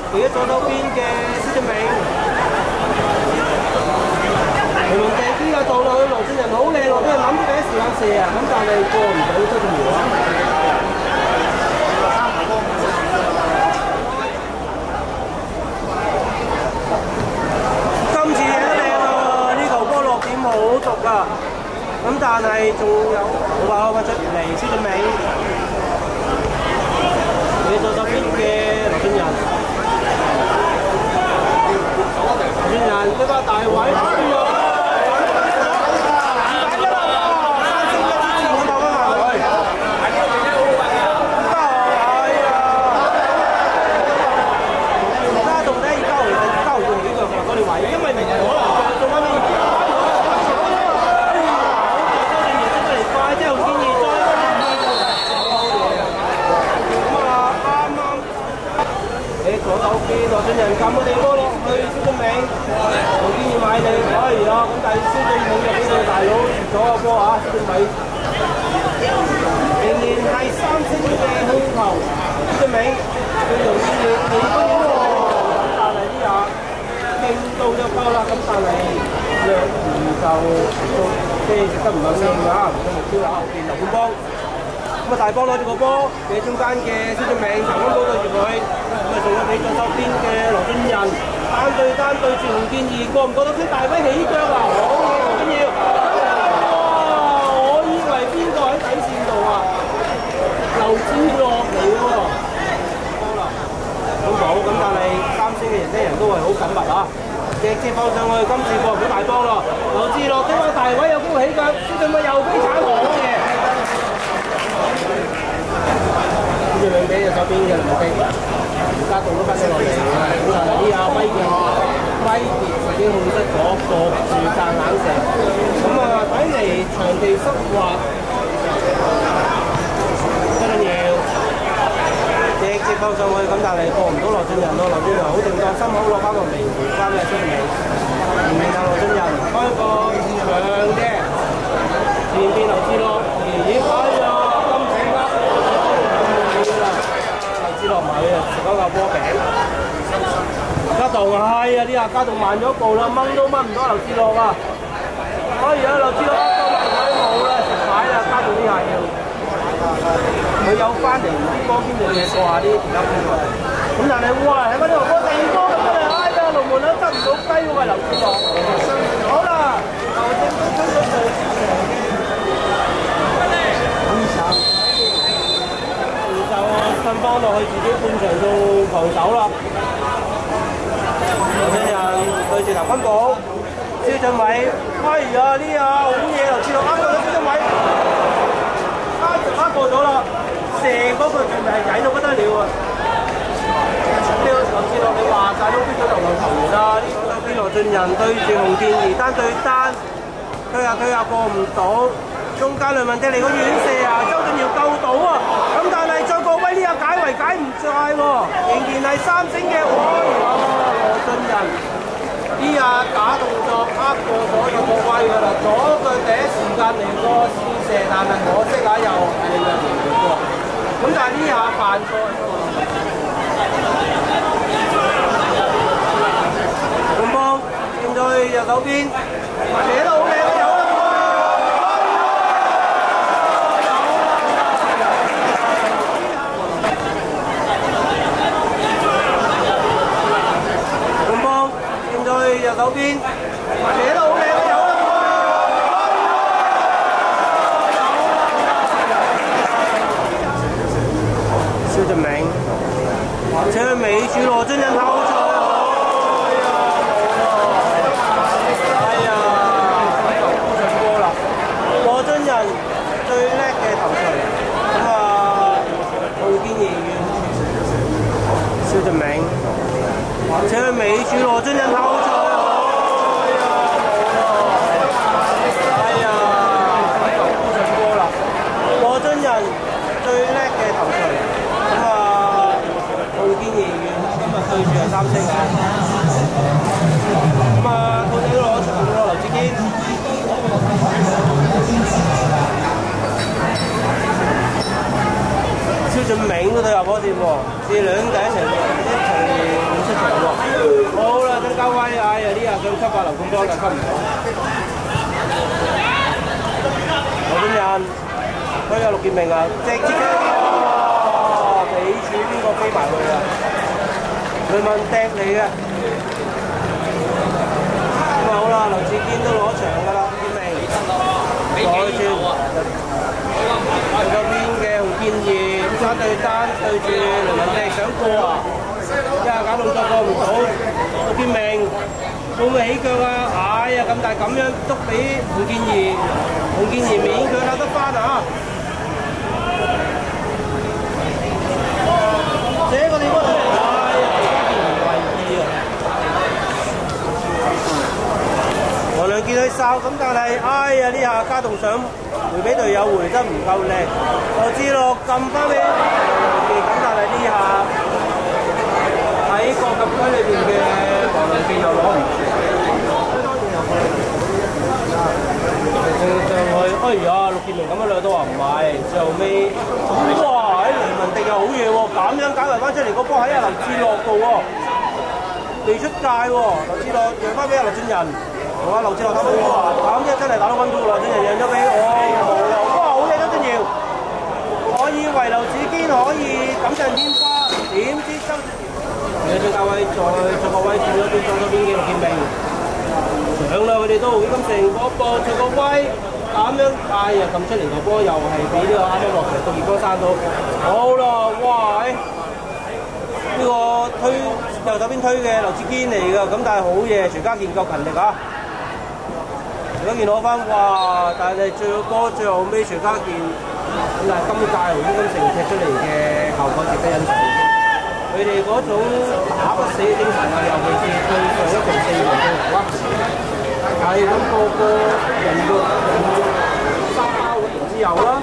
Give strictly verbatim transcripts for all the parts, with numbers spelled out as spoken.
俾咗左手邊嘅施俊明，明明地呢個道路去羅俊仁好靚，羅俊仁諗住第一時間射啊，咁但係過唔到周俊堯啊。今次嘢都靚喎，呢球波落點好毒啊！咁但係仲有冇話可以出嚟施俊明，俾左手邊嘅羅俊仁。羅俊仁對翻大位，哎呀！羅俊仁撳個地波落去，施俊明，洪建義買你，哎呀！咁但係施俊明就俾佢大佬截咗個波啊！施俊明仍然係三星嘅控球，施俊明對洪建義幾分喎？咁但係呢下勁到就夠啦，咁但係略唔就即係食得唔夠靚㗎，唔夠目標啊！後邊劉冠邦。咁啊大波攞住個波，俾中間嘅施俊明長官寶對住佢，咁啊仲有俾左手邊嘅羅俊仁單對單對住洪建義，過唔過到先？大威起腳啊！好嘢，洪建義！哇！我以為邊個喺底線度啊？劉志樂嚟喎，波啦，咁冇咁，但係三星嘅人咧人都係好緊密啊！直接放上去，今次過唔到大波咯。劉志樂對個大位有機會起腳，施俊明又飛鏟好嘅。施俊明俾右手邊嘅林迪，而家動都翻咗落嚟嘅，咁但係呢阿威嘅威傑自己控制咗，搏住夾硬射，咁啊睇嚟場地濕滑，不緊要，直接放上去，咁但係過唔到羅俊仁咯，羅俊仁好定當心口攞翻個尾回翻嘅施俊明，前面有羅俊仁開個長嘅，前邊劉志樂，咦哎呀！落埋去啊！食嗰嚿波餅，家棟係啊！呢下家棟慢咗一步啦，掹都掹唔到劉志樂啊！哎呀，劉志樂都掹佢冇啦，食牌啦！家棟呢下要，佢有翻嚟唔知幫邊度嘢過下啲其他邊個，咁但係哇！喺嗰呢條波第二波咁樣，哎呀！龍門都執唔到雞喎，係劉志樂。好啦，劉正都出咗場。就分翻落去自己半場做防守啦。羅俊仁對住劉君寶，施俊偉，哎呀呢下好嘢！劉志樂啱過咗施俊偉，啱啱過咗啦，成嗰個仲係曳到不得了啊！呢個劉志樂你話晒都邊咗流浪球員啦，呢邊羅俊仁對住洪建義單對單，推下推下過唔到。中間梁文迪嚟個遠射啊，周俊堯救到啊，咁但係再過威呢下解圍解唔晒喎，仍然係三星嘅，哇！羅俊仁呢下假動作呃過咗就過威㗎啦，左腳第一時間嚟個試射，但係可惜啊又係讓唔過，咁但係呢下犯錯。咁幫轉咗去右手邊，射得好靚啊！右手邊，射得好靚啊！有施俊明，車尾柱羅俊仁後場，哎呀，上波啦！羅俊仁最叻嘅頭槌，咁啊，洪建義施俊明，車尾柱羅俊仁後場。最叻嘅頭槌，咁啊，洪建義今日對住係三星嘅，咁啊，兔仔都攞場喎，劉志堅，施俊俊明都退下火線喎，至兩隊一齊一齊出場喎。好啦，曾家威，哎呀呢下想吸下劉冠江就吸唔到。劉俊仁推下陸建明啊，直接哇！俾柱邊個飛埋去啊？雷文掟嚟嘅。咁啊好啦，劉志堅都攞場㗎啦，建明再轉。右邊嘅洪建義單對單對住雷文迪想過啊，一下搞動作過唔到，陸建明會唔會起腳啊？哎呀咁大咁樣篤俾洪建義，洪建義勉強打得翻啊！這個地方出嚟，哎呀而家唔為意啊！黃良健去哨咁，但係哎呀呢下加動想回俾隊友回得唔夠靚，就知咯撳翻俾黃良健，咁但係呢下喺個禁區裏邊嘅黃良健又攞唔住，上去，哎呀陸建明咁樣兩都話唔係，最後尾哇喺雷文迪又好嘢喎，咁樣解圍翻出嚟個波喺阿劉志樂度喎，未出界喎，劉志樂讓翻俾阿劉俊仁。同阿劉志樂打到哇！咁即係真係打到溫高啦，真係讓咗俾我哇！好嘢，周俊堯，我以為劉子堅可以錦上添花，點知周有張家威再再個威轉咗邊，左咗邊嘅陸建明上啦，佢哋都黃金城嗰波再個威咁樣，哎呀撳出嚟個波又係俾呢個啱啱落嚟到葉哥山到，好啦，哇！呢個推右手邊推嘅劉志堅嚟㗎，咁但係好嘢，徐家健夠勤力啊！徐家健攞翻，哇！但係最後波最後尾徐家健，咁但係今屆黃金城踢出嚟嘅效果值得欣賞。佢哋嗰種打不死嘅精神啊，尤其是對上一場四強嘅胡克，係咁個個人肉沙包之後啦，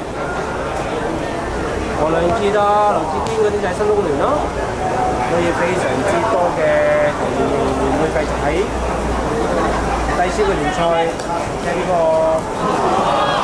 何良傑啊、劉志堅嗰啲就係新東聯啦。所以非常之多嘅球員會繼續喺低消嘅聯賽踢呢個